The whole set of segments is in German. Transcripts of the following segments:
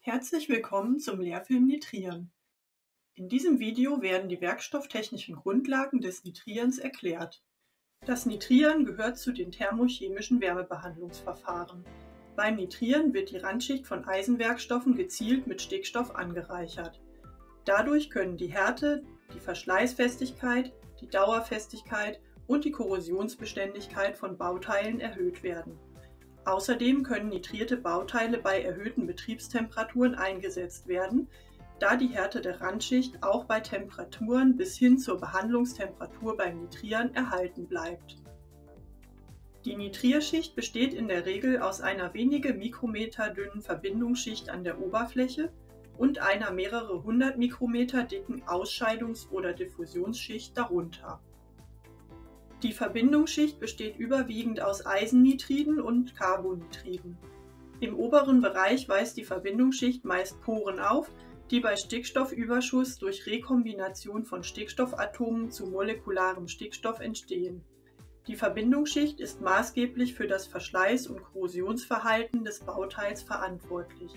Herzlich willkommen zum Lehrfilm Nitrieren. In diesem Video werden die werkstofftechnischen Grundlagen des Nitrierens erklärt. Das Nitrieren gehört zu den thermochemischen Wärmebehandlungsverfahren. Beim Nitrieren wird die Randschicht von Eisenwerkstoffen gezielt mit Stickstoff angereichert. Dadurch können die Härte, die Verschleißfestigkeit, die Dauerfestigkeit und die Korrosionsbeständigkeit von Bauteilen erhöht werden. Außerdem können nitrierte Bauteile bei erhöhten Betriebstemperaturen eingesetzt werden, da die Härte der Randschicht auch bei Temperaturen bis hin zur Behandlungstemperatur beim Nitrieren erhalten bleibt. Die Nitrierschicht besteht in der Regel aus einer wenige Mikrometer dünnen Verbindungsschicht an der Oberfläche und einer mehrere hundert Mikrometer dicken Ausscheidungs- oder Diffusionsschicht darunter. Die Verbindungsschicht besteht überwiegend aus Eisennitriden und Carbonitriden. Im oberen Bereich weist die Verbindungsschicht meist Poren auf, die bei Stickstoffüberschuss durch Rekombination von Stickstoffatomen zu molekularem Stickstoff entstehen. Die Verbindungsschicht ist maßgeblich für das Verschleiß- und Korrosionsverhalten des Bauteils verantwortlich.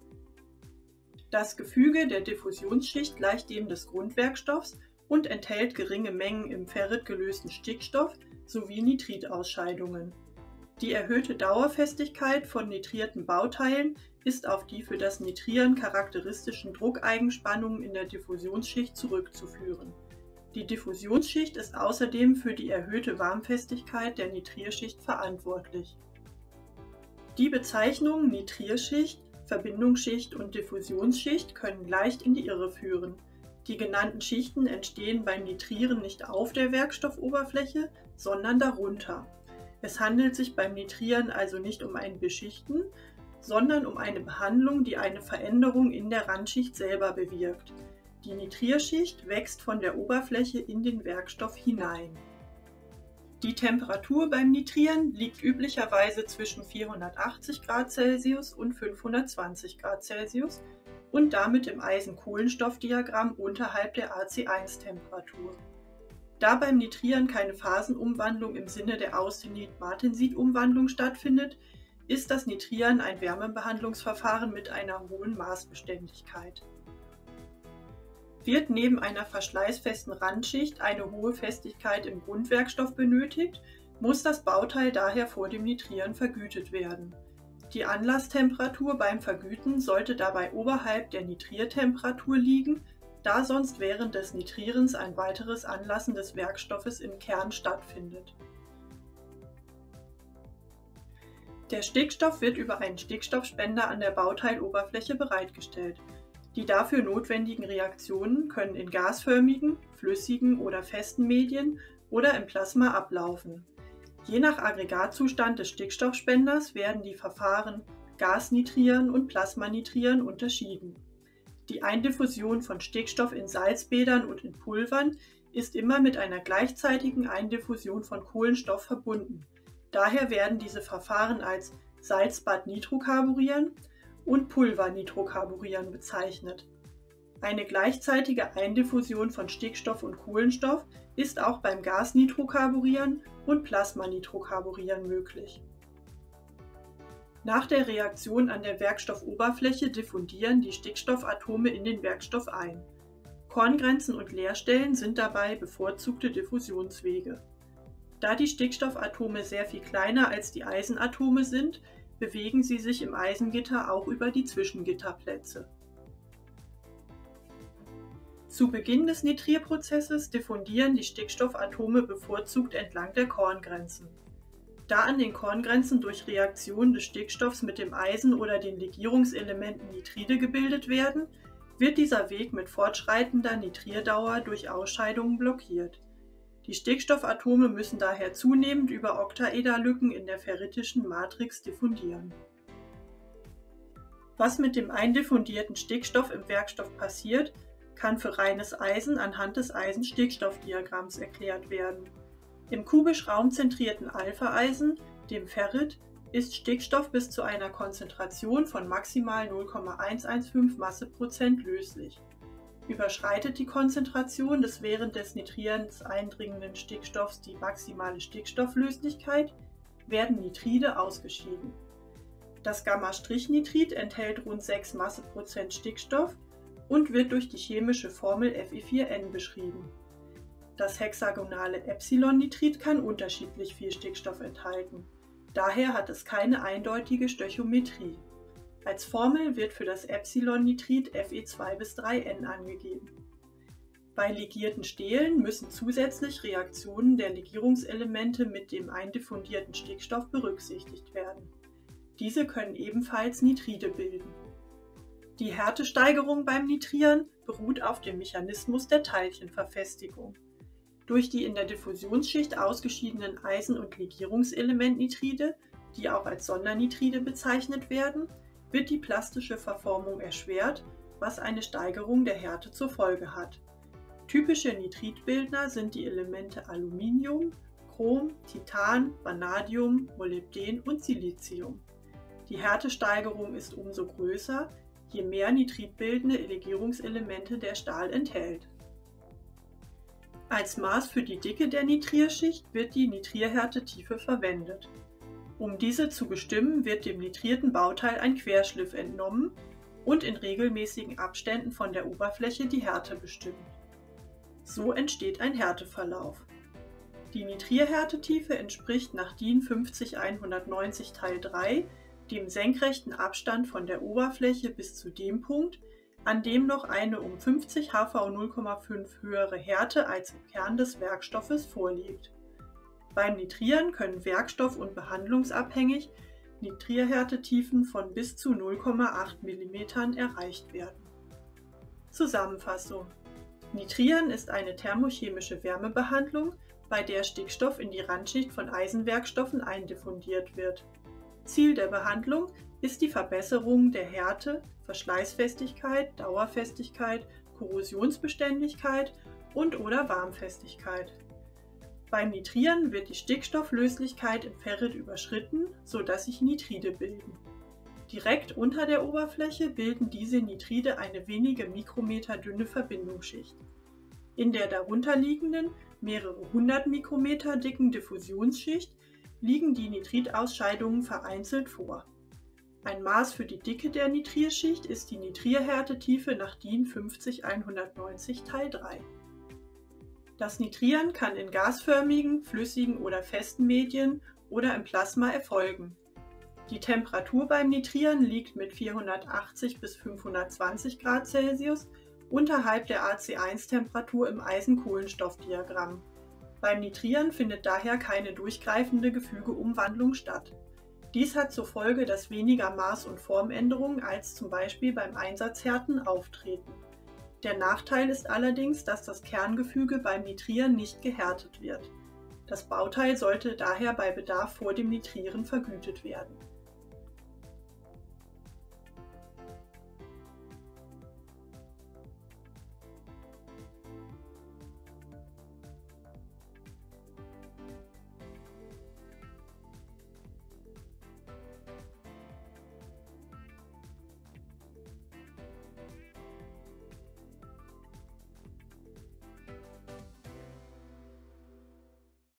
Das Gefüge der Diffusionsschicht gleicht dem des Grundwerkstoffs und enthält geringe Mengen im Ferrit gelösten Stickstoff sowie Nitritausscheidungen. Die erhöhte Dauerfestigkeit von nitrierten Bauteilen ist auf die für das Nitrieren charakteristischen Druckeigenspannungen in der Diffusionsschicht zurückzuführen. Die Diffusionsschicht ist außerdem für die erhöhte Warmfestigkeit der Nitrierschicht verantwortlich. Die Bezeichnungen Nitrierschicht, Verbindungsschicht und Diffusionsschicht können leicht in die Irre führen. Die genannten Schichten entstehen beim Nitrieren nicht auf der Werkstoffoberfläche, sondern darunter. Es handelt sich beim Nitrieren also nicht um ein Beschichten, sondern um eine Behandlung, die eine Veränderung in der Randschicht selber bewirkt. Die Nitrierschicht wächst von der Oberfläche in den Werkstoff hinein. Die Temperatur beim Nitrieren liegt üblicherweise zwischen 480 Grad Celsius und 520 Grad Celsius und damit im Eisen-Kohlenstoff-Diagramm unterhalb der AC1-Temperatur. Da beim Nitrieren keine Phasenumwandlung im Sinne der Austenit-Martensit-Umwandlung stattfindet, ist das Nitrieren ein Wärmebehandlungsverfahren mit einer hohen Maßbeständigkeit. Wird neben einer verschleißfesten Randschicht eine hohe Festigkeit im Grundwerkstoff benötigt, muss das Bauteil daher vor dem Nitrieren vergütet werden. Die Anlasstemperatur beim Vergüten sollte dabei oberhalb der Nitriertemperatur liegen, da sonst während des Nitrierens ein weiteres Anlassen des Werkstoffes im Kern stattfindet. Der Stickstoff wird über einen Stickstoffspender an der Bauteiloberfläche bereitgestellt. Die dafür notwendigen Reaktionen können in gasförmigen, flüssigen oder festen Medien oder im Plasma ablaufen. Je nach Aggregatzustand des Stickstoffspenders werden die Verfahren Gasnitrieren und Plasmanitrieren unterschieden. Die Eindiffusion von Stickstoff in Salzbädern und in Pulvern ist immer mit einer gleichzeitigen Eindiffusion von Kohlenstoff verbunden. Daher werden diese Verfahren als Salzbad-Nitrocarburieren und Pulver-Nitrocarburieren bezeichnet. Eine gleichzeitige Eindiffusion von Stickstoff und Kohlenstoff ist auch beim Gasnitrocarburieren und Plasmanitrocarburieren möglich. Nach der Reaktion an der Werkstoffoberfläche diffundieren die Stickstoffatome in den Werkstoff ein. Korngrenzen und Leerstellen sind dabei bevorzugte Diffusionswege. Da die Stickstoffatome sehr viel kleiner als die Eisenatome sind, bewegen sie sich im Eisengitter auch über die Zwischengitterplätze. Zu Beginn des Nitrierprozesses diffundieren die Stickstoffatome bevorzugt entlang der Korngrenzen. Da an den Korngrenzen durch Reaktion des Stickstoffs mit dem Eisen oder den Legierungselementen Nitride gebildet werden, wird dieser Weg mit fortschreitender Nitrierdauer durch Ausscheidungen blockiert. Die Stickstoffatome müssen daher zunehmend über Oktaederlücken in der ferritischen Matrix diffundieren. Was mit dem eindiffundierten Stickstoff im Werkstoff passiert, kann für reines Eisen anhand des Eisen-Stickstoff-Diagramms erklärt werden. Im kubisch raumzentrierten Alpha-Eisen, dem Ferrit, ist Stickstoff bis zu einer Konzentration von maximal 0,115 Masseprozent löslich. Überschreitet die Konzentration des während des Nitrierens eindringenden Stickstoffs die maximale Stickstofflöslichkeit, werden Nitride ausgeschieden. Das Gamma-Nitrid enthält rund 6 Masseprozent Stickstoff und wird durch die chemische Formel Fe4n beschrieben. Das hexagonale Epsilon-Nitrid kann unterschiedlich viel Stickstoff enthalten. Daher hat es keine eindeutige Stöchiometrie. Als Formel wird für das Epsilon-Nitrid Fe2 bis 3n angegeben. Bei legierten Stelen müssen zusätzlich Reaktionen der Legierungselemente mit dem eindiffundierten Stickstoff berücksichtigt werden. Diese können ebenfalls Nitride bilden. Die Härtesteigerung beim Nitrieren beruht auf dem Mechanismus der Teilchenverfestigung. Durch die in der Diffusionsschicht ausgeschiedenen Eisen- und Legierungselementnitride, die auch als Sondernitride bezeichnet werden, wird die plastische Verformung erschwert, was eine Steigerung der Härte zur Folge hat. Typische Nitridbildner sind die Elemente Aluminium, Chrom, Titan, Vanadium, Molybden und Silizium. Die Härtesteigerung ist umso größer, je mehr nitridbildende Legierungselemente der Stahl enthält. Als Maß für die Dicke der Nitrierschicht wird die Nitrierhärtetiefe verwendet. Um diese zu bestimmen, wird dem nitrierten Bauteil ein Querschliff entnommen und in regelmäßigen Abständen von der Oberfläche die Härte bestimmt. So entsteht ein Härteverlauf. Die Nitrierhärtetiefe entspricht nach DIN 50190 Teil 3 dem senkrechten Abstand von der Oberfläche bis zu dem Punkt, an dem noch eine um 50 HV 0,5 höhere Härte als im Kern des Werkstoffes vorliegt. Beim Nitrieren können werkstoff- und behandlungsabhängig Nitrierhärtetiefen von bis zu 0,8 mm erreicht werden. Zusammenfassung: Nitrieren ist eine thermochemische Wärmebehandlung, bei der Stickstoff in die Randschicht von Eisenwerkstoffen eindiffundiert wird. Ziel der Behandlung ist die Verbesserung der Härte, Verschleißfestigkeit, Dauerfestigkeit, Korrosionsbeständigkeit und/oder Warmfestigkeit. Beim Nitrieren wird die Stickstofflöslichkeit im Ferrit überschritten, sodass sich Nitride bilden. Direkt unter der Oberfläche bilden diese Nitride eine wenige Mikrometer dünne Verbindungsschicht. In der darunterliegenden, mehrere hundert Mikrometer dicken Diffusionsschicht liegen die Nitridausscheidungen vereinzelt vor. Ein Maß für die Dicke der Nitrierschicht ist die Nitrierhärtetiefe nach DIN 50190 Teil 3. Das Nitrieren kann in gasförmigen, flüssigen oder festen Medien oder im Plasma erfolgen. Die Temperatur beim Nitrieren liegt mit 480 bis 520 Grad Celsius unterhalb der AC1-Temperatur im Eisen-Kohlenstoff-Diagramm. Beim Nitrieren findet daher keine durchgreifende Gefügeumwandlung statt. Dies hat zur Folge, dass weniger Maß- und Formänderungen als zum Beispiel beim Einsatzhärten auftreten. Der Nachteil ist allerdings, dass das Kerngefüge beim Nitrieren nicht gehärtet wird. Das Bauteil sollte daher bei Bedarf vor dem Nitrieren vergütet werden.